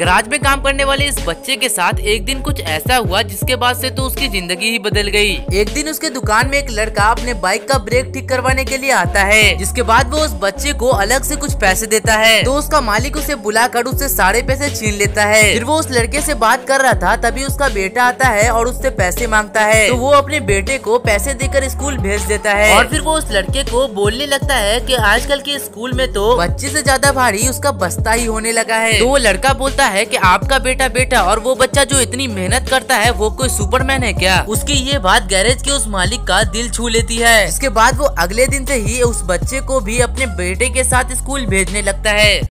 Garage में काम करने वाले इस बच्चे के साथ एक दिन कुछ ऐसा हुआ जिसके बाद से तो उसकी जिंदगी ही बदल गई। एक दिन उसके दुकान में एक लड़का अपने बाइक का ब्रेक ठीक करवाने के लिए आता है, जिसके बाद वो उस बच्चे को अलग से कुछ पैसे देता है। तो उसका मालिक उसे बुलाकर उससे सारे पैसे छीन लेता है। फिर वो उस लड़के से बात कर रहा था, तभी उसका बेटा आता है और उससे पैसे मांगता है। तो वो अपने बेटे को पैसे देकर स्कूल भेज देता है और फिर वो उस लड़के को बोलने लगता है कि आजकल के स्कूल में तो बच्चे से ज्यादा भारी उसका बस्ता ही होने लगा है। तो वो लड़का बोलता है कि आपका बेटा और वो बच्चा जो इतनी मेहनत करता है वो कोई सुपरमैन है क्या। उसकी ये बात गैरेज के उस मालिक का दिल छू लेती है। इसके बाद वो अगले दिन से ही उस बच्चे को भी अपने बेटे के साथ स्कूल भेजने लगता है।